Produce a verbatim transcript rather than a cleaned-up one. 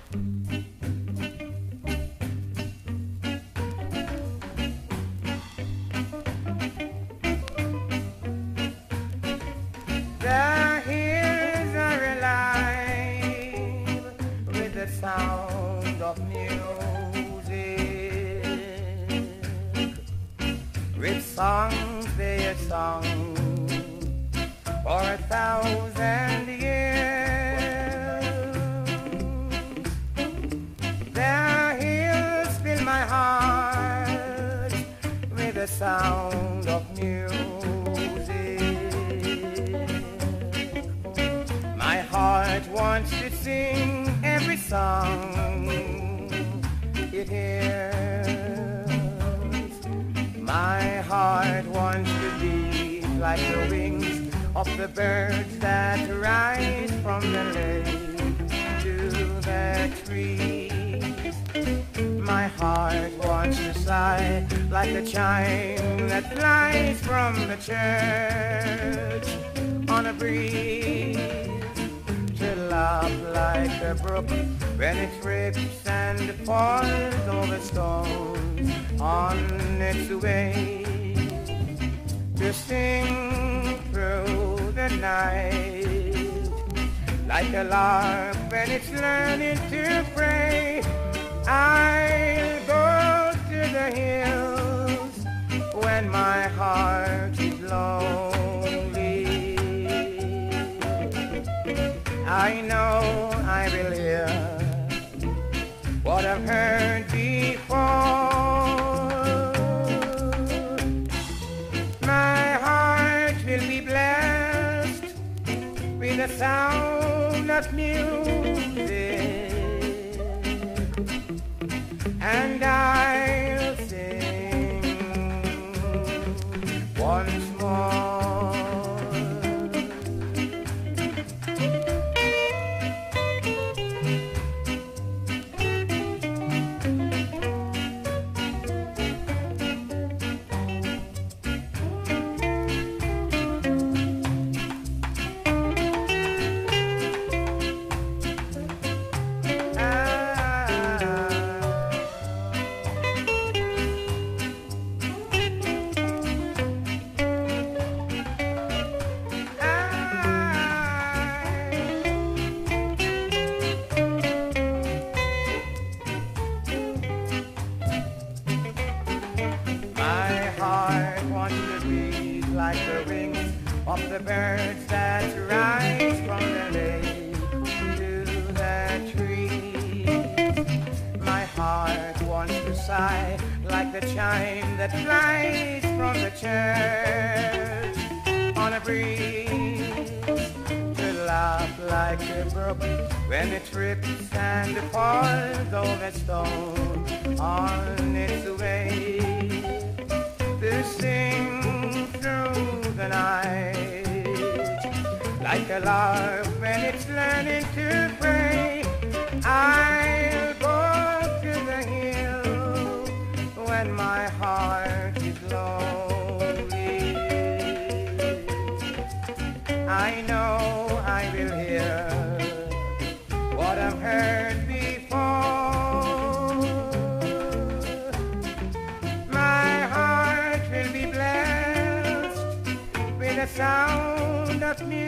The hills are alive with the sound of music, with songs they are sung for a thousand years. The hills fill my heart with the sound of music. My heart wants to sing every song it hears. My heart wants to be like the wings of the birds that rise from the lake to the trees. My heart wants to sigh like the chime that flies from the church on a breeze, to laugh like a brook when it trips and falls over stones on its way, to sing through the night like a lark when it's learning to pray. I'll go to the hills when my heart is lonely. I know I will hear what I've heard before. My heart will be blessed with the sound of music, and I'll sing once more. The birds that rise from the lake to the trees. My heart wants to sigh like the chime that flies from the church on a breeze, to laugh like a brook when it trips and falls over stone on its way, to sing through the night like a lark when it's learning to pray. I'll go to the hill when my heart is lonely. I know I will hear what I've heard before. My heart will be blessed with the sound of music,